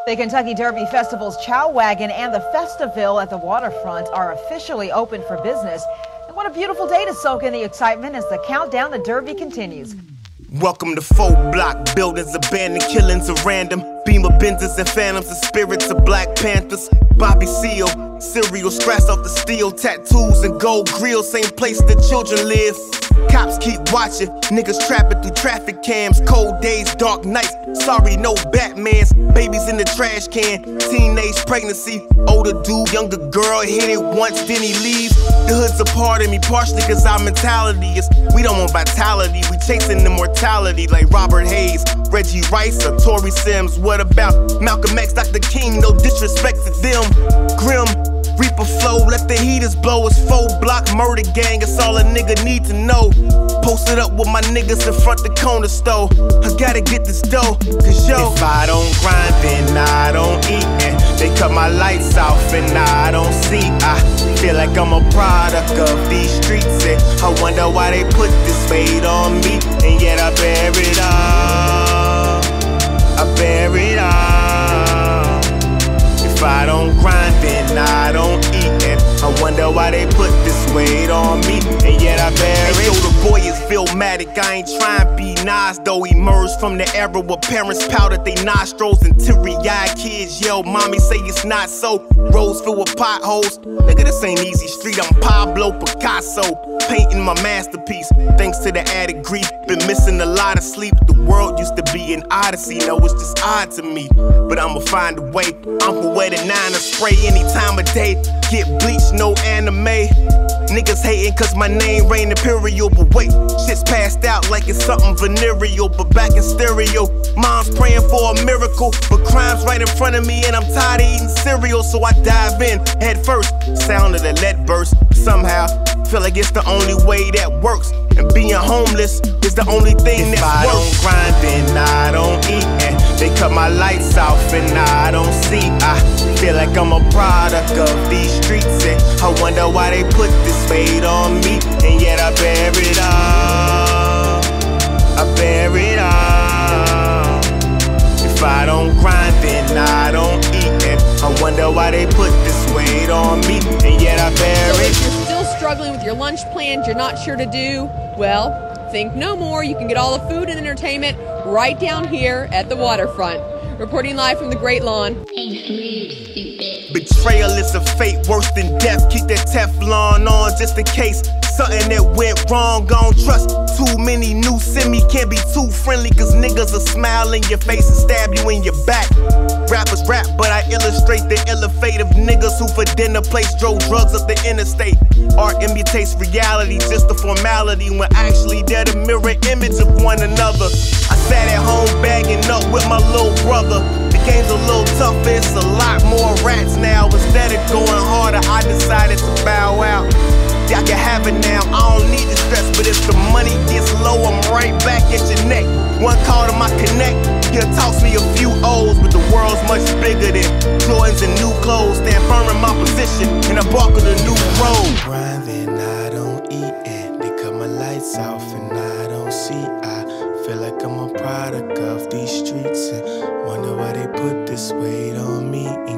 The Kentucky Derby Festival's Chow Wagon and the Festiville at the waterfront are officially open for business. And what a beautiful day to soak in the excitement as the countdown to Derby continues. Welcome to 4-block buildings, abandoned killings of random Beamer Benzes and phantoms, the spirits of Black Panthers. Bobby Seale, cereal scratched off the steel, tattoos and gold grills, same place the children live. Cops keep watching, niggas trapping through traffic cams. Cold days, dark nights, sorry no Batmans. Babies in the trash can, teenage pregnancy. Older dude, younger girl, hit it once, then he leaves. The hood's a part of me, partially cause our mentality is we don't want vitality, we chasing immortality like Robert Hayes, Reggie Rice, or Tory Sims. What about Malcolm X, Dr. King? No disrespect to them. Grim Reaper flow, let the heaters blow. It's 4-block murder gang, it's all a nigga need to know. Posted up with my niggas in front the corner store. I gotta get this dough, cause yo, if I don't grind, then I don't eat. And they cut my lights off and I don't see. I feel like I'm a product of these streets, and I wonder why they put this weight on me. And yet I bear it all, I bear it all. If I don't grind, then I don't eat. And I wonder why they put this weight on me, and yet I bear it. Yo, the boy is Philmatic, I ain't trying to be Nas though. Emerged from the era where parents powdered they nostrils and teary-eyed kids yell, mommy say it's not so. Roads filled with potholes, nigga this ain't easy street. I'm Pablo Picasso, painting my masterpiece. Thanks to the added grief, been missing a lot of sleep. The world used to be an odyssey, now it's just odd to me. But I'ma find a way, Uncle wear the 9 spray any time of day. Get bleached, no anime. Niggas hating cause my name Reign Imperial. But wait, shit's passed out like it's something venereal. But back in stereo, mom's praying for a miracle, but crime's right in front of me and I'm tired of eating cereal. So I dive in head first, sound of the lead burst. Somehow, feel like it's the only way that works. And being homeless is the only thing that works. If I don't grind, then I don't eat. And they cut my lights off and I don't see. I feel like I'm a product of these streets, and I wonder why they put this weight on me. And yet I bear it all, I bear it all. If I don't grind, then I don't eat. And I wonder why they put this weight on me, and yet I bear it. If you're still struggling with your lunch plans, you're not sure to do, well, think no more. You can get all the food and entertainment right down here at the waterfront. Reporting live from the Great Lawn. Betrayal is a fate worse than death. Keep that Teflon on just in case something that went wrong. Gon' trust too many new semi, can't be too friendly, cause niggas will smile in your face and stab you in your back. Rappers rap, but I illustrate the ill fate of niggas who for dinner place drove drugs up the interstate. Art imitates reality, just a formality, when actually they're the mirror image of one another. I sat at home bagging up with my little brother. The game's a little tougher, it's a lot more rats now. Instead of going harder, I decided to bow out. Y'all can have it now, I don't need the stress, but if the money gets low, I'm right back at your neck. One call to my connect, he'll toss me a few O's, but the world's much bigger than Jordans and new clothes. Stand firm in my position, and I bark on a new road. Grinding, I don't eat, and they cut my lights off and I don't see. I feel like I'm a product of these streets, and wonder why they put this weight on me.